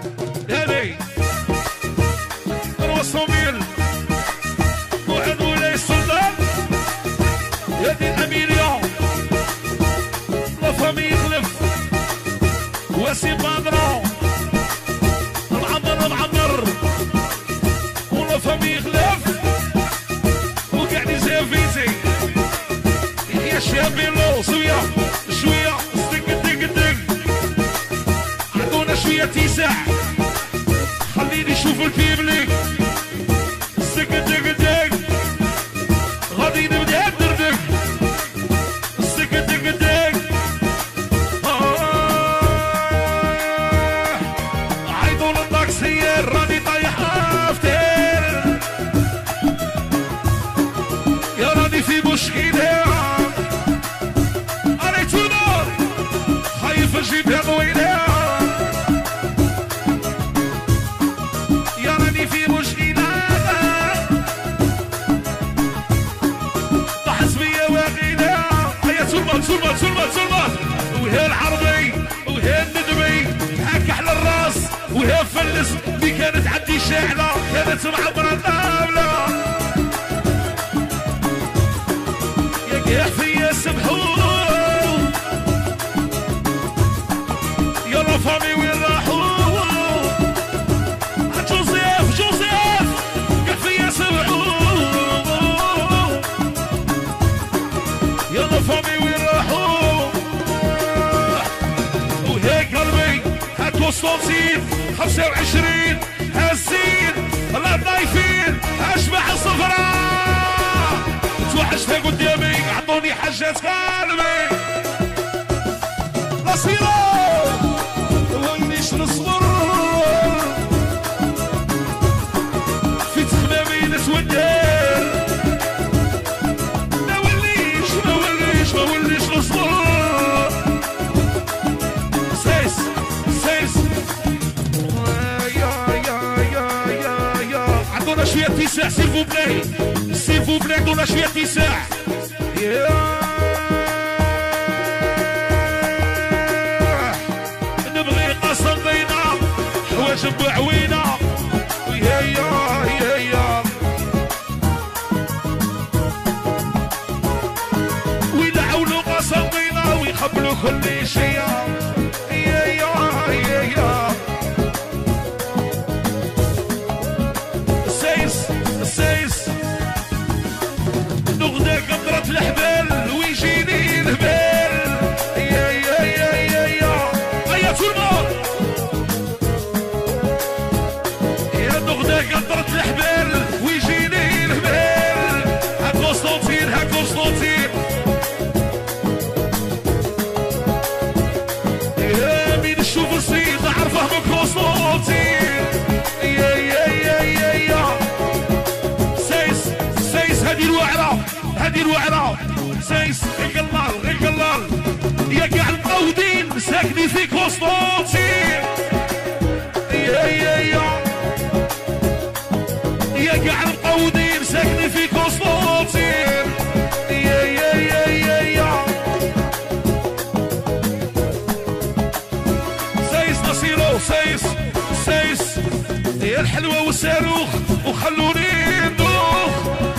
هذي نروى صوميل وعد ولاي السلطان هذي أميليا لا فامي يخلف واسي بادرا معمر ولا فامي يخلف وقاعد يزافيتي يا شابيلو شوية دق عطونا شوية تيسع خليني نشوف البيبليك دق غادي نبدا ندردق دق عيطوا للطاكسيير راني طايح افتر يا راني في مشكلة اريتونا خايف اجيبها طويلة يا راني في مشكلة طحس بيا واقيلة هيا سلمى وهي العربي وهي الندبي هكا على الراس وهي فلس اللي كانت عندي شاعلة كانت معبرة الطاولة يا قاح فيا سبحوا يلا فامي وين راحوا جوزيف قاح فيا سبحوا يلا فامي وين راحوا وهي قلبي هالكوستوسين 25 هالزين الله ضايفين اشبح الصفراء توحشتها قدامي اعطوني حاجات قلبي نصيرة ونيش نصبر في تخمامي نتودر ما وليش نصبر سيس عطونا شوية تيساع سيفو بلاي عطونا شوية تيساع نبغي قصر بينا حوايج بعوينة يا ويلعولوا قصر بينا ويقبلوا كل شيء يا سيس نغدا قطرة الحبال ويجيني الهبال يا ترمى يا نغدا قطرة الحبال ويجيني الهبال هاكوستوطين يا مين نشوف الصيد عرفه بكوستوطين يا سيس هذه الوعرة سيس غير يا قاع المقودين ساكنين في كوستوطين يا قاع المقودين ساكنين في كوستوطين سيس نصيرو سيس يا الحلوة والصاروخ وخلوني ندوخ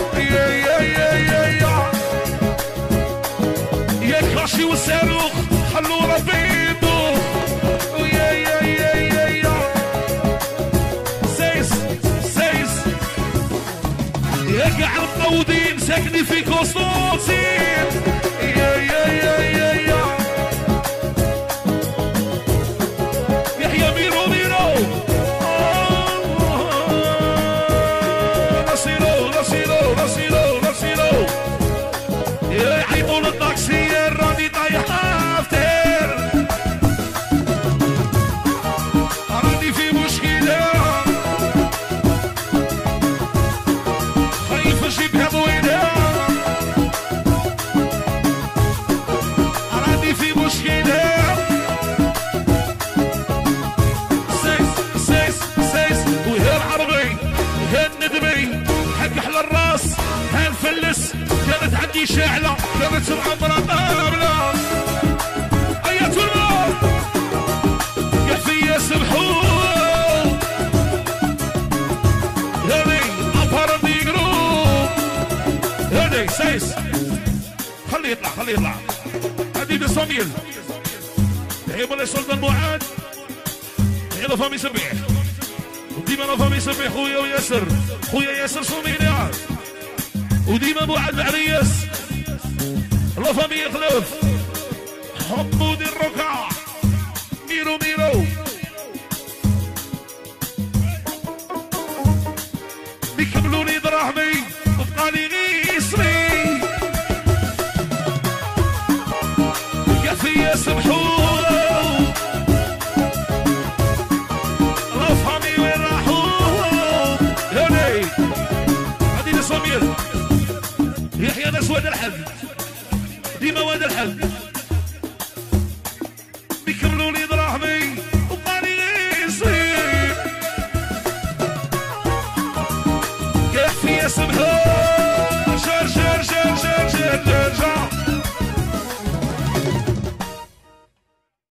يا كراشي والصاروخ خلو ربي يدوخ يا سيس يا قاع المقودين ساكنين في كوستوطين يحيى ميرو نصيرو يا عيطون الطاكسيير راني طايح افتر راني في مشكلة خايف اجيبها طويلة راني في مشكلة سيس وهي العربي وهي الندبي حق احلى الراس هنفلس كانت عندي شاعلة كانت معمرة طابلة أية الماء يا فيا سبحون صميل تحية مولاي سلطان معاد تحية لفامي سبيح وديما لفامي سبيح خويا وياسر خويا ياسر صميلي وديما معاد العريس لفامي يخلف حمودي الركع ميرو ميرو بيكملوني دراهمي وبقالي غيصري يا فيا سمحوا رفهمي وين راحوا هوني عدينا صميل يحيى ناس واد الحق ديما واد الحق بيكملوني دراهمي وبقالي غيصري يا سمحوا